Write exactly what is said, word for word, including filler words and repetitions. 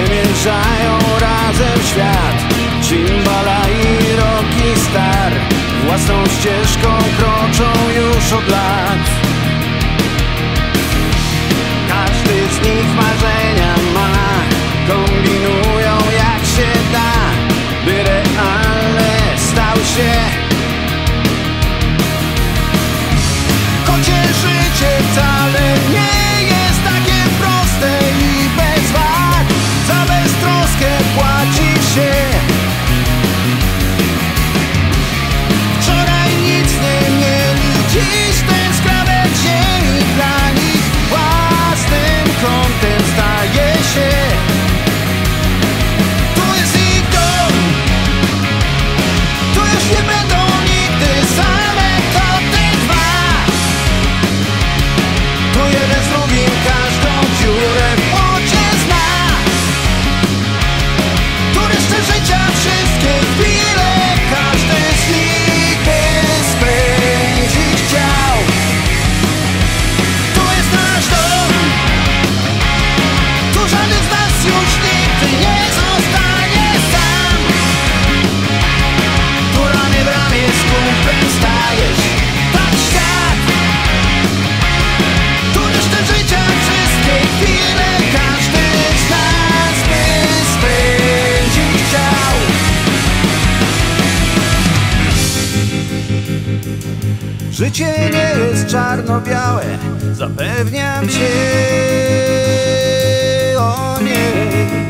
przemierzają razem świat. Cimbala i Rockstar własną ścieżką kroczą już od lat. Każdy z nich marzenia ma, kombinują jak się da, by realne stały się. Chocie życie wcale nie jest takie proste i bez wad, za beztroskę płaci się. Wczoraj nic nie mieli, dziś ten skrawek ziemi dla nich własnym kątem staje się. Tu jest ich dom, tu już nie będą nigdy same, to te dwa. Tu jeden z drugim każdą dziurę w płocie zna. Tu resztę życia, wszystkie chwile, każdy z nich by spędzić chciał. Tu jest nasz dom, tu żaden z nas już nigdy nie zostanie sam. Tu ramię w ramię z kumplem stajesz, tak świat. Tu resztę życia, wszystkie chwile, każdy z nas by spędzić chciał. Życie nie jest czarno-białe, zapewniam cię, o nie.